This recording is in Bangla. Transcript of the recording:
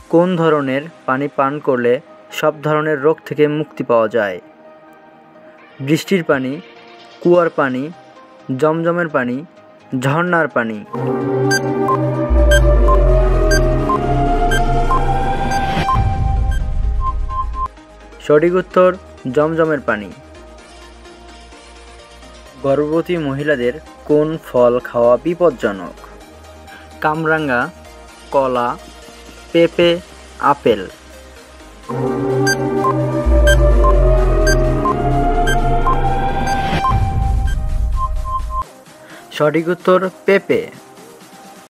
কোন ধরনের পানি পান করলে সব ধরনের রোগ থেকে মুক্তি পাওয়া যায়? বৃষ্টির পানি, কুয়ার পানি, জমজমের পানি, ঝর্ণার পানি। সঠিক উত্তর জমজমের পানি। গর্ভবতী মহিলাদের কোন ফল খাওয়া বিপজ্জনক? কামরাঙা, কলা, পেঁপে, আপেল। সঠিক উত্তর পেঁপে।